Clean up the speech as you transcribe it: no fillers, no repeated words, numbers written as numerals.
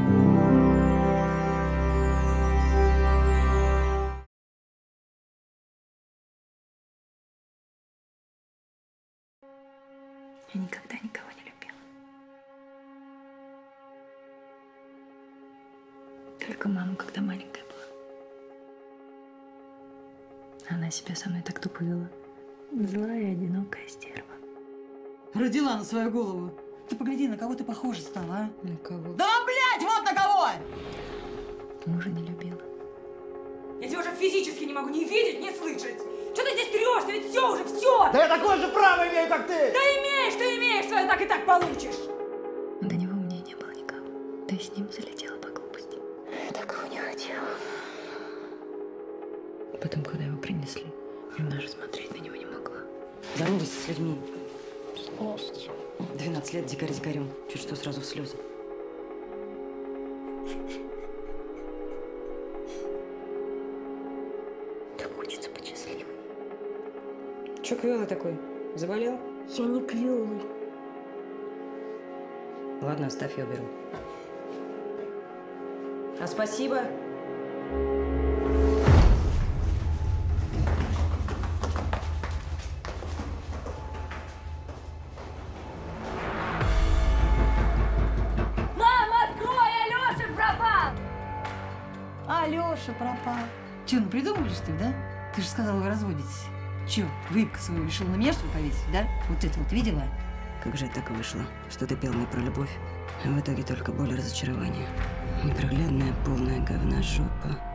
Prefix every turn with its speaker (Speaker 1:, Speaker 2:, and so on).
Speaker 1: Я никогда никого не любила. Только маму, когда маленькая была. Она себя со мной так тупо вела. Злая и одинокая стерва.
Speaker 2: Родила на свою голову. Ты погляди, на кого ты похожа стала, а?
Speaker 1: На кого?
Speaker 2: Да, блядь, вот на кого!
Speaker 1: Мужа не любила.
Speaker 3: Я тебя уже физически не могу ни видеть, ни слышать. Что ты здесь трешься? Ведь все уже, все!
Speaker 4: Да я такое же право имею, как ты!
Speaker 3: Да имеешь, ты имеешь, свое так и так получишь!
Speaker 1: До него у меня не было никого. Ты с ним залетела по глупости. Я такого не хотела. Потом, когда его принесли, я даже смотреть на него не могла.
Speaker 2: Здоровайся с людьми. 12 лет дикарь дикарем. Чуть что сразу в слезы.
Speaker 1: Так хочется быть счастливой.
Speaker 2: Че квелый такой? Заболел?
Speaker 1: Я не квелый.
Speaker 2: Ладно, оставь, я уберу. А спасибо.
Speaker 3: Мама, открой! Алёша пропал!
Speaker 2: Алёша пропал. Че, ну придумали, что ли, да? Ты же сказала, вы разводитесь. Че, выебка свою решил на меня, что ли, повесить, да? Вот это вот видела? Как же так и вышло, что ты пел мне про любовь, а в итоге только боль и разочарование. Непроглядная, полная говна жопа.